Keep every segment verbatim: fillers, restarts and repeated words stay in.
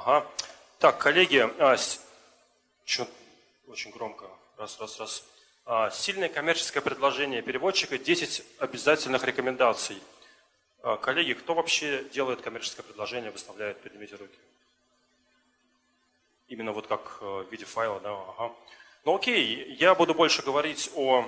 Ага. Так, коллеги, а, с... Чё? Очень громко. Раз, раз, раз. А, сильное коммерческое предложение переводчика, десять обязательных рекомендаций. А, коллеги, кто вообще делает коммерческое предложение, выставляет, поднимите руки. Именно вот как в виде файла, да? Ага. Ну окей, я буду больше говорить о,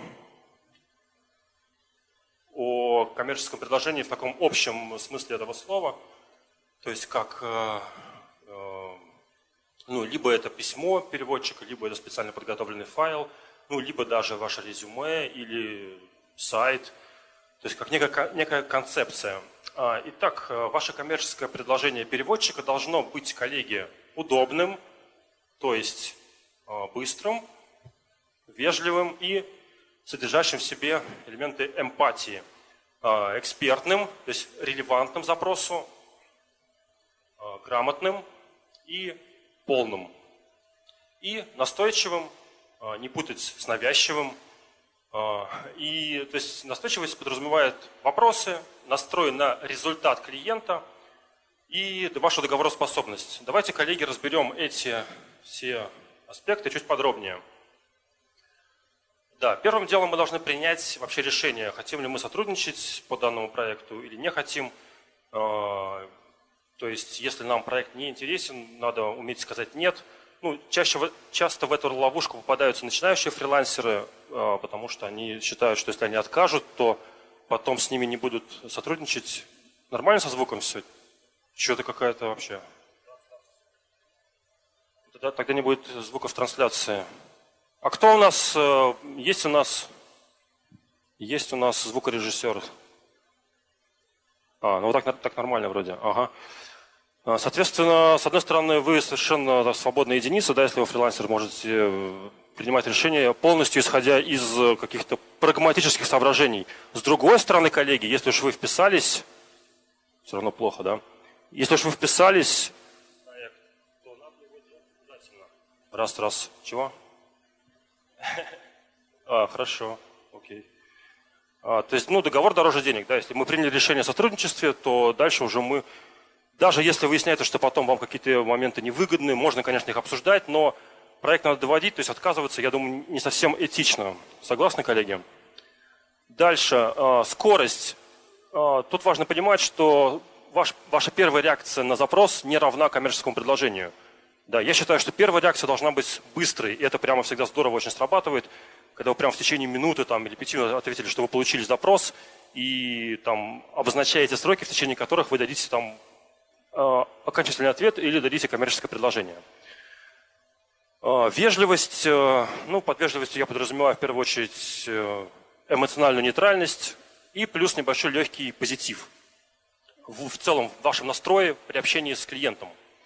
о коммерческом предложении в таком общем смысле этого слова. То есть как, э, э, ну, либо это письмо переводчика, либо это специально подготовленный файл, ну, либо даже ваше резюме или сайт. То есть как некая, некая концепция. А, итак, ваше коммерческое предложение переводчика должно быть, коллеги, удобным, то есть э, быстрым, вежливым и содержащим в себе элементы эмпатии, э, экспертным, то есть релевантным запросу, грамотным и полным. И настойчивым, не путать с навязчивым. И, то есть настойчивость подразумевает вопросы, настрой на результат клиента и вашу договороспособность. Давайте, коллеги, разберем эти все аспекты чуть подробнее. Да, первым делом мы должны принять вообще решение, хотим ли мы сотрудничать по данному проекту или не хотим. То есть, если нам проект не интересен, надо уметь сказать «нет». Ну, чаще, часто в эту ловушку попадаются начинающие фрилансеры, потому что они считают, что если они откажут, то потом с ними не будут сотрудничать. Нормально со звуком все? Что-то какая-то вообще. Тогда, тогда не будет звуков трансляции. А кто у нас? Есть у нас, есть у нас звукорежиссер? А, ну так, так нормально вроде. Ага. Соответственно, с одной стороны, вы совершенно свободная единица, да, если вы фрилансер, можете принимать решения полностью исходя из каких-то прагматических соображений. С другой стороны, коллеги, если уж вы вписались, все равно плохо, да? Если уж вы вписались, то надо его делать обязательно. Раз, раз. Чего? А, хорошо, окей. А, то есть, ну, договор дороже денег, да, если мы приняли решение о сотрудничестве, то дальше уже мы... Даже если выясняется, что потом вам какие-то моменты невыгодны, можно, конечно, их обсуждать, но проект надо доводить, то есть отказываться, я думаю, не совсем этично. Согласны, коллеги? Дальше. Скорость. Тут важно понимать, что ваш, ваша первая реакция на запрос не равна коммерческому предложению. Да, я считаю, что первая реакция должна быть быстрой, и это прямо всегда здорово очень срабатывает, когда вы прямо в течение минуты там, или пяти минут ответили, что вы получили запрос, и там обозначаете сроки, в течение которых вы дадите там окончательный ответ или дадите коммерческое предложение. Вежливость, ну, под вежливостью я подразумеваю в первую очередь эмоциональную нейтральность и плюс небольшой легкий позитив в целом в вашем настрое при общении с клиентом.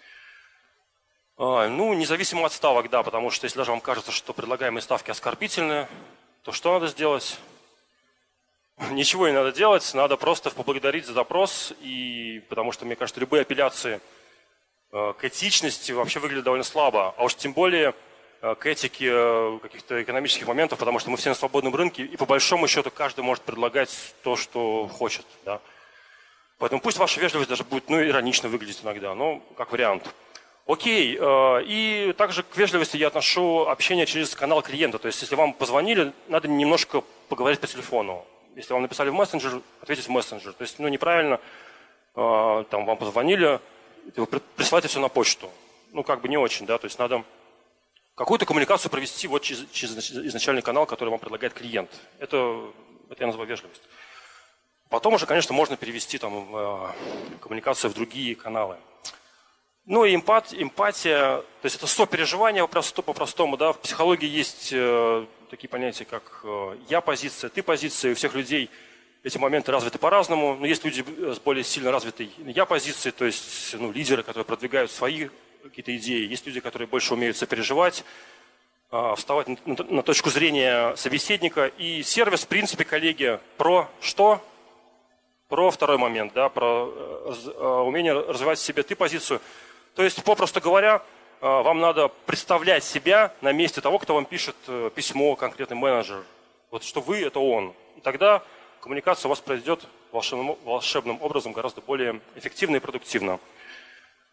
Ну, независимо от ставок, да, потому что если даже вам кажется, что предлагаемые ставки оскорбительные, то что надо сделать? Ничего не надо делать, надо просто поблагодарить за запрос, и, потому что, мне кажется, любые апелляции э, к этичности вообще выглядят довольно слабо, а уж тем более э, к этике э, каких-то экономических моментов, потому что мы все на свободном рынке, и по большому счету каждый может предлагать то, что хочет. Да? Поэтому пусть ваша вежливость даже будет, ну, иронично выглядеть иногда, но как вариант. Окей, э, и также к вежливости я отношу общение через канал клиента, то есть если вам позвонили, надо немножко поговорить по телефону. Если вам написали в мессенджер, ответить в мессенджер. То есть, ну, неправильно, э, там, вам позвонили, вы присылаете все на почту. Ну, как бы не очень, да, то есть надо какую-то коммуникацию провести вот через, через изначальный канал, который вам предлагает клиент. Это, это я называю вежливость. Потом уже, конечно, можно перевести там э, коммуникацию в другие каналы. Ну, и эмпат, эмпатия, то есть это сопереживание по-простому, да, в психологии есть э, такие понятия, как э, я-позиция, ты-позиция, у всех людей эти моменты развиты по-разному, но есть люди с более сильно развитой я-позицией, то есть, ну, лидеры, которые продвигают свои какие-то идеи, есть люди, которые больше умеют сопереживать, э, вставать на, на, на точку зрения собеседника, и сервис, в принципе, коллеги, про что? Про второй момент, да, про э, умение развивать в себе ты-позицию. То есть, попросту говоря, вам надо представлять себя на месте того, кто вам пишет письмо, конкретный менеджер. Вот что вы – это он. И тогда коммуникация у вас пройдет волшебным, волшебным образом гораздо более эффективно и продуктивно.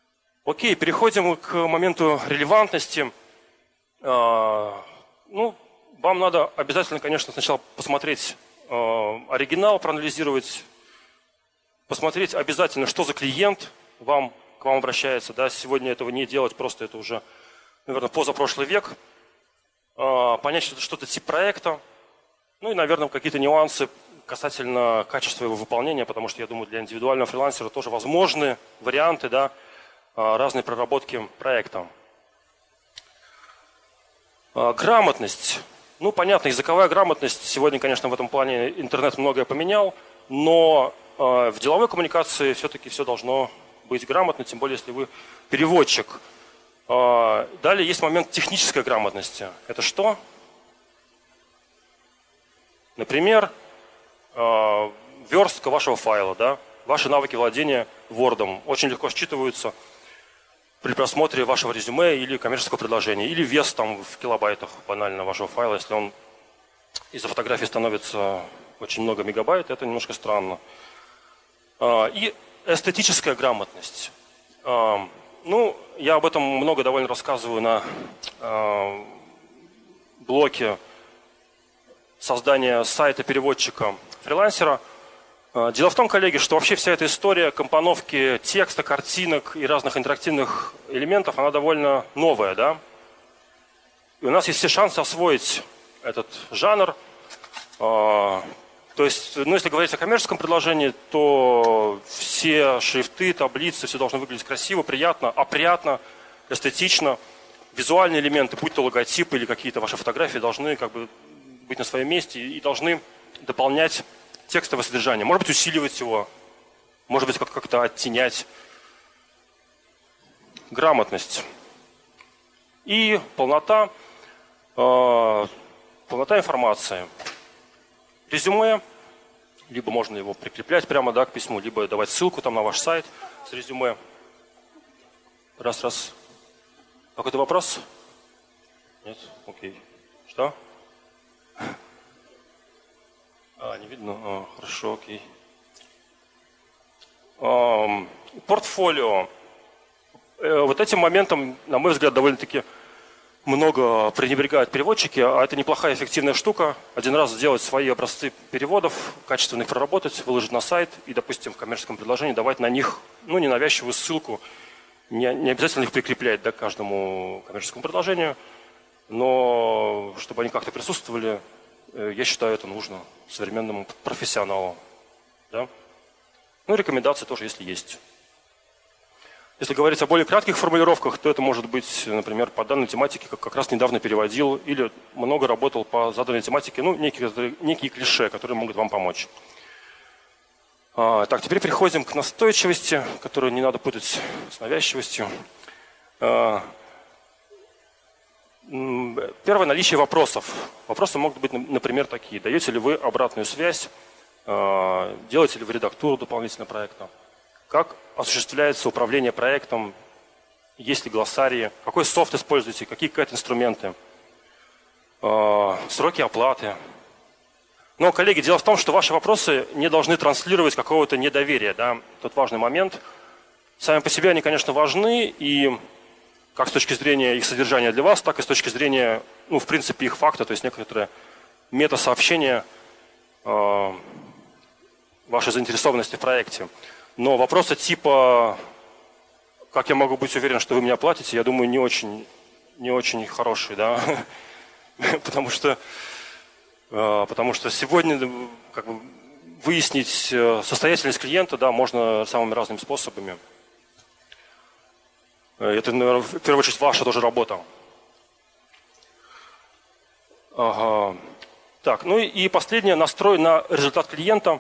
Окей, переходим к моменту релевантности. А, ну, вам надо обязательно, конечно, сначала посмотреть а, оригинал, проанализировать, посмотреть обязательно, что за клиент вам, к вам обращается. Да? Сегодня этого не делать, просто это уже, наверное, позапрошлый век. А, понять, что это что-то тип проекта. Ну и, наверное, какие-то нюансы касательно качества его выполнения, потому что, я думаю, для индивидуального фрилансера тоже возможны варианты, да, разной проработки проекта. Грамотность. Ну, понятно, языковая грамотность. Сегодня, конечно, в этом плане интернет многое поменял, но в деловой коммуникации все-таки все должно быть грамотно, тем более, если вы переводчик. Далее есть момент технической грамотности. Это что? Например, верстка вашего файла, да? Ваши навыки владения Word очень легко считываются при просмотре вашего резюме или коммерческого предложения, или вес там в килобайтах банально вашего файла, если он из-за фотографии становится очень много мегабайт, это немножко странно. И эстетическая грамотность. Ну, я об этом много довольно рассказываю на блоке создания сайта переводчика фрилансера. Дело в том, коллеги, что вообще вся эта история компоновки текста, картинок и разных интерактивных элементов, она довольно новая, да? И у нас есть все шансы освоить этот жанр. То есть, ну, если говорить о коммерческом предложении, то все шрифты, таблицы, все должно выглядеть красиво, приятно, опрятно, эстетично. Визуальные элементы, будь то логотипы или какие-то ваши фотографии, должны как бы быть на своем месте и должны дополнять текстовое содержание. Может быть, усиливать его, может быть, как-то оттенять. Грамотность. И полнота, э, полнота информации. Резюме, либо можно его прикреплять прямо, да, к письму, либо давать ссылку там на ваш сайт с резюме. Раз, раз. Какой-то вопрос? Нет? Окей. Что? А, не видно? А, хорошо, окей. Эм, портфолио. Э, вот этим моментом, на мой взгляд, довольно-таки много пренебрегают переводчики, а это неплохая эффективная штука. Один раз сделать свои образцы переводов, качественно их проработать, выложить на сайт и, допустим, в коммерческом предложении давать на них, ну, ненавязчивую ссылку. Не, не обязательно их прикреплять, да, к каждому коммерческому предложению, но чтобы они как-то присутствовали, я считаю, это нужно современному профессионалу. Да? Ну, рекомендации тоже, если есть. Если говорить о более кратких формулировках, то это может быть, например, по данной тематике, как, как раз недавно переводил, или много работал по заданной тематике, ну, некие, некие клише, которые могут вам помочь. А, так, теперь переходим к настойчивости, которую не надо путать с навязчивостью. А, Первое – наличие вопросов. Вопросы могут быть, например, такие. Даете ли вы обратную связь? Делаете ли вы редактуру дополнительного проекта? Как осуществляется управление проектом? Есть ли глоссарии? Какой софт используете? Какие кэт-инструменты? Сроки оплаты. Но, коллеги, дело в том, что ваши вопросы не должны транслировать какого-то недоверия. Да? Тут важный момент. Сами по себе они, конечно, важны, и как с точки зрения их содержания для вас, так и с точки зрения, ну, в принципе, их факта, то есть некоторые мета-сообщения э, вашей заинтересованности в проекте. Но вопросы типа, как я могу быть уверен, что вы меня платите, я думаю, не очень, не очень хорошие, да, потому что, э, потому что сегодня как бы выяснить состоятельность клиента, да, можно самыми разными способами. Это, наверное, в первую очередь, ваша тоже работа. Ага. Так, ну и последнее, настрой на результат клиента.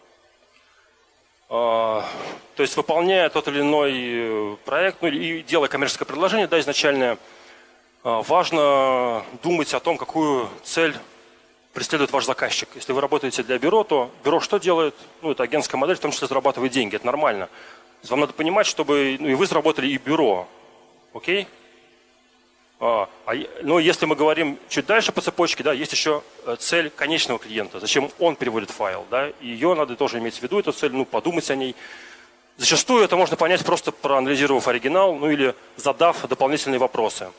А, то есть, выполняя тот или иной проект, ну и делая коммерческое предложение, да, изначальное, а, важно думать о том, какую цель преследует ваш заказчик. Если вы работаете для бюро, то бюро что делает? Ну, это агентская модель, в том числе зарабатывает деньги, это нормально. Вам надо понимать, чтобы, ну, и вы заработали, и бюро. Окей? А, а, но если мы говорим чуть дальше по цепочке, да, есть еще цель конечного клиента. Зачем он переводит файл? Да? И ее надо тоже иметь в виду, эту цель, ну, подумать о ней. Зачастую это можно понять, просто проанализировав оригинал, ну или задав дополнительные вопросы.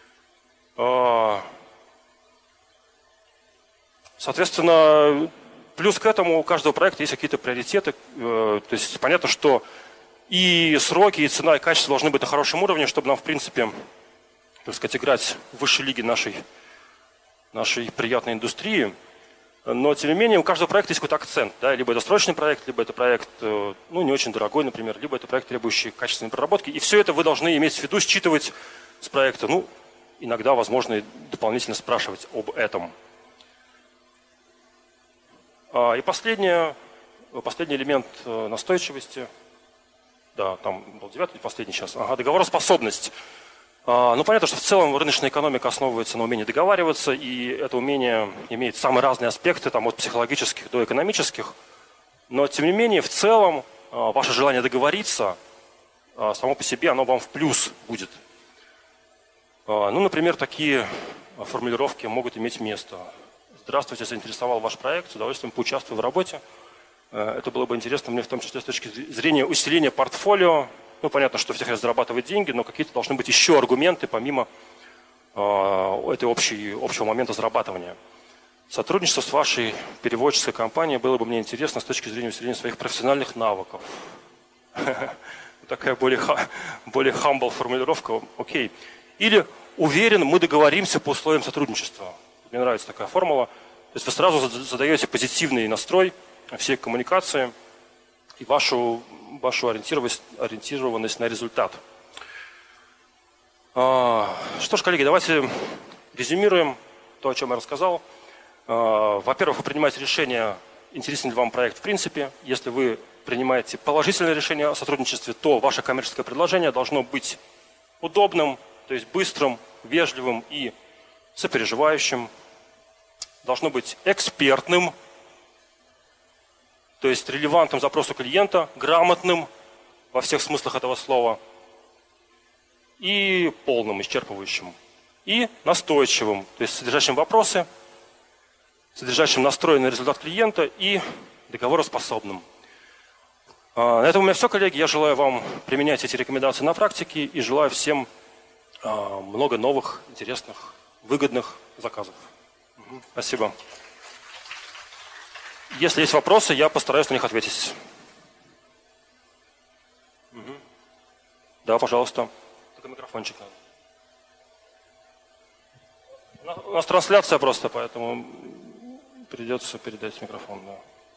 Соответственно, плюс к этому у каждого проекта есть какие-то приоритеты. То есть понятно, что и сроки, и цена, и качество должны быть на хорошем уровне, чтобы нам, в принципе, так сказать, играть в высшей лиге нашей, нашей приятной индустрии. Но, тем не менее, у каждого проекта есть какой-то акцент. Да? Либо это срочный проект, либо это проект ну, не очень дорогой, например, либо это проект, требующий качественной проработки. И все это вы должны иметь в виду, считывать с проекта. Ну, иногда, возможно, и дополнительно спрашивать об этом. И последнее, последний элемент настойчивости. Да, там был девятый, последний сейчас. Ага, договороспособность. Ну, понятно, что в целом рыночная экономика основывается на умении договариваться, и это умение имеет самые разные аспекты, там, от психологических до экономических. Но, тем не менее, в целом, ваше желание договориться, само по себе, оно вам в плюс будет. Ну, например, такие формулировки могут иметь место. Здравствуйте, заинтересовал ваш проект, с удовольствием поучаствую в работе. Это было бы интересно мне в том числе с точки зрения усиления портфолио. Ну, понятно, что все хотят зарабатывать деньги, но какие-то должны быть еще аргументы, помимо э, этой общей, общего момента зарабатывания. Сотрудничество с вашей переводческой компанией было бы мне интересно с точки зрения усиления своих профессиональных навыков. Такая более humble формулировка. Окей. Или уверен, мы договоримся по условиям сотрудничества. Мне нравится такая формула. То есть вы сразу задаете позитивный настрой всей коммуникации и вашу вашу ориентированность, ориентированность на результат. Что ж, коллеги, давайте резюмируем то, о чем я рассказал. Во-первых, вы принимаете решение, интересен ли вам проект в принципе. Если вы принимаете положительное решение о сотрудничестве, то ваше коммерческое предложение должно быть удобным, то есть быстрым, вежливым и сопереживающим. Должно быть экспертным, то есть релевантным запросу клиента, грамотным во всех смыслах этого слова, и полным, исчерпывающим, и настойчивым, то есть содержащим вопросы, содержащим настрой на результат клиента и договороспособным. На этом у меня все, коллеги. Я желаю вам применять эти рекомендации на практике и желаю всем много новых, интересных, выгодных заказов. Спасибо. Если есть вопросы, я постараюсь на них ответить. Угу. Да, пожалуйста. Только микрофончик надо. У нас трансляция просто, поэтому придется передать микрофон. Да.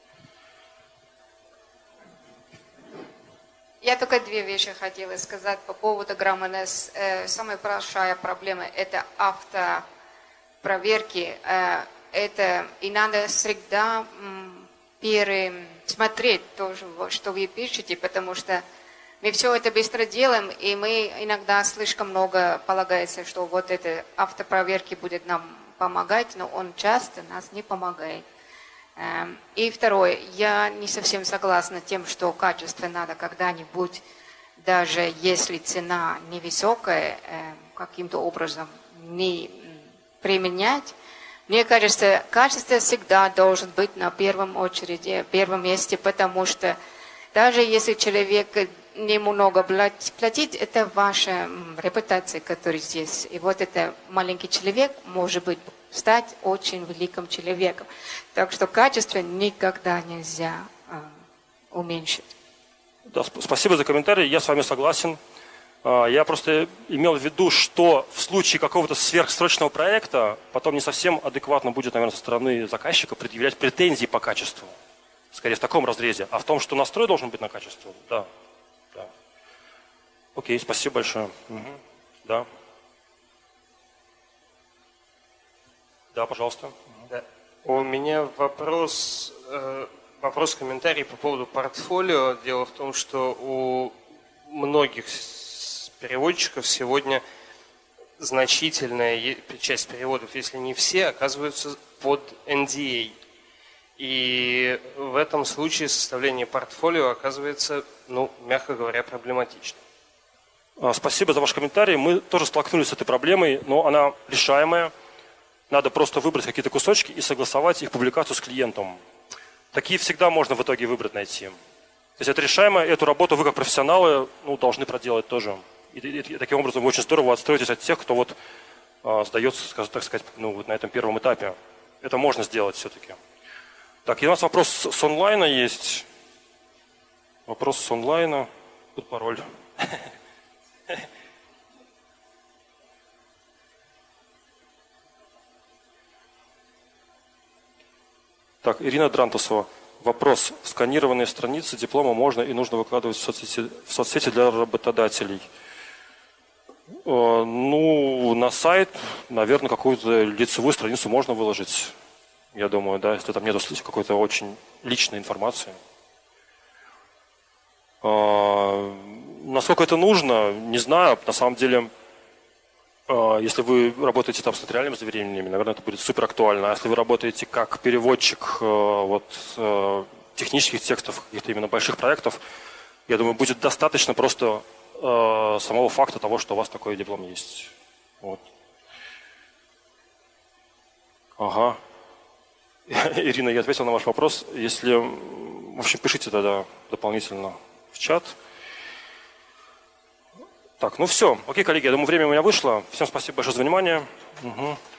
Я только две вещи хотела сказать по поводу Грам-эн-эс. Самая большая проблема – это автопроверки. Это и надо всегда пересмотреть то, что вы пишете, потому что мы все это быстро делаем, и мы иногда слишком много полагается, что вот это автопроверки будет нам помогать, но он часто нас не помогает. И второе, я не совсем согласна с тем, что качество надо когда-нибудь, даже если цена невысокая, каким-то образом не применять. Мне кажется, качество всегда должен быть на первом очереди, первом месте, потому что даже если человек немного платит, это ваша репутация, которая здесь. И вот это маленький человек может быть стать очень великим человеком. Так что качество никогда нельзя э, уменьшить. Да, спасибо за комментарий. Я с вами согласен. Я просто имел в виду, что в случае какого-то сверхсрочного проекта потом не совсем адекватно будет, наверное, со стороны заказчика предъявлять претензии по качеству. Скорее в таком разрезе. А в том, что настрой должен быть на качество, да. да. Окей, спасибо большое. Угу. Да. Да, пожалуйста. Да. У меня вопрос, вопрос, комментарий по поводу портфолио. Дело в том, что у многих переводчиков сегодня значительная часть переводов, если не все, оказываются под эн ди эй. И в этом случае составление портфолио оказывается, ну, мягко говоря, проблематичным. Спасибо за ваш комментарий. Мы тоже столкнулись с этой проблемой, но она решаемая. Надо просто выбрать какие-то кусочки и согласовать их публикацию с клиентом. Такие всегда можно в итоге выбрать, найти. То есть это решаемо, эту работу вы как профессионалы ну, должны проделать тоже. И, и, и таким образом вы очень здорово отстроитесь от тех, кто вот э, сдается, скажем, так сказать, ну, вот на этом первом этапе. Это можно сделать все-таки. Так, и у нас вопрос с онлайна есть. Вопрос с онлайна. Тут пароль. Так, Ирина Дрантусова. Вопрос. Сканированные страницы диплома можно и нужно выкладывать в соцсети, в соцсети для работодателей? Ну, на сайт, наверное, какую-то лицевую страницу можно выложить. Я думаю, да, если там нет какой-то очень личной информации. Насколько это нужно, не знаю. На самом деле, если вы работаете там с нотариальными заверениями, наверное, это будет супер актуально. А если вы работаете как переводчик вот, технических текстов, каких-то именно больших проектов, я думаю, будет достаточно просто э, самого факта того, что у вас такой диплом есть. Вот. Ага. Ирина, я ответил на ваш вопрос. Если, в общем, пишите тогда дополнительно в чат. Так, ну все. Окей, коллеги, я думаю, время у меня вышло. Всем спасибо большое за внимание. Угу.